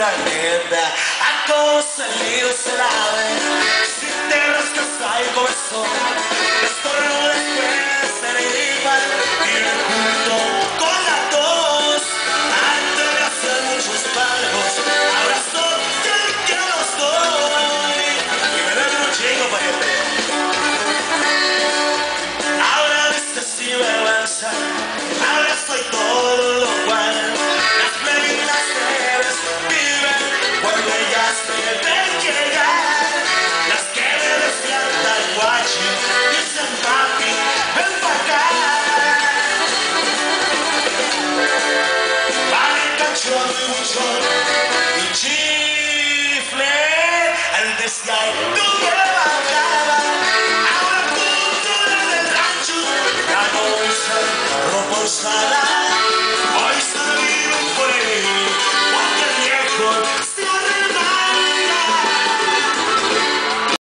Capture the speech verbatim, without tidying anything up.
planeta. A todos salidos se la ven. Si te rascas hay comezón, estornudas puedes ser igual. Vive junto con la tos. Antes de hacer muchos palcos, ahora soy el que los doy. Y me ven un chingo paquete. Ahora viste si vergüenza, ahora soy todo lo cual. Las meninas debes viven cuando ellas me ven llegar. Las que me despiertan guachi dicen papi, ven pa' acá. Vale, cachorro y buchón y chifle. Antes que hay tú me bajaba, ahora tú tú la del rancho. Ya no usan ropa usada.